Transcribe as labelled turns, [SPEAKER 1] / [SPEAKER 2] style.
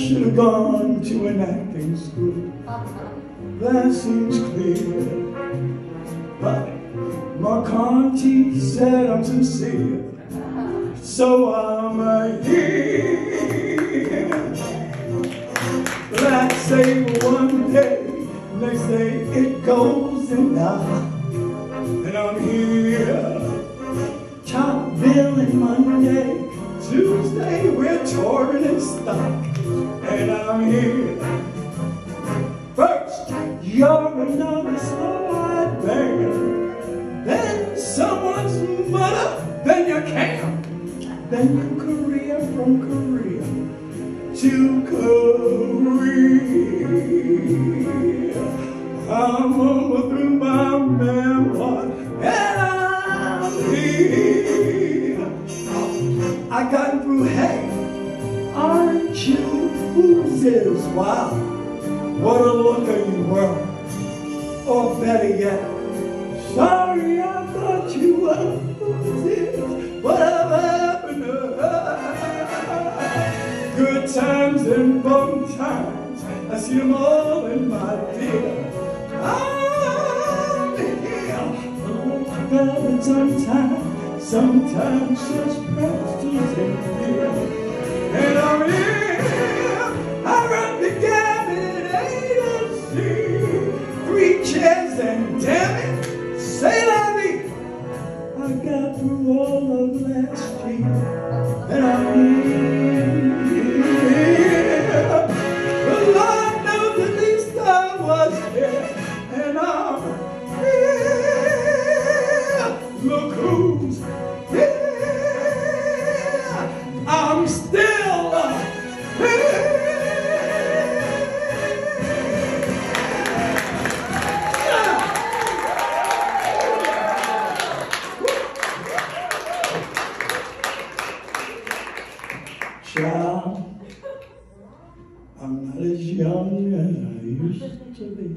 [SPEAKER 1] should have gone to an acting school. That seems clear. But Marconte said I'm sincere, so I'm here. Let's say one day, next day it goes and I'm here. Top billing Monday, Tuesday we're touring in stock, and I'm here. First, you're another slide band, then someone's mother, then your camp, then your career from Korea to Korea. I'm over through my memoir, and I'm here. I got through, hey, aren't you oozes? Wow, what a looker you were. Or better yet, sorry, I thought you were oozes. Whatever happened to her? Good times and bum times, I see them all in my dear. I'm here. Oh, God, sometimes just pretzels and beer. And I'm here. I run the gamut, A to Z. 3 chairs and damn it, say la vie. I got through all of last year, and I'm here. The Lord knows at least I was here, and I'm here. Look who's here. I'm still here. Child, I'm not as young as I used to be.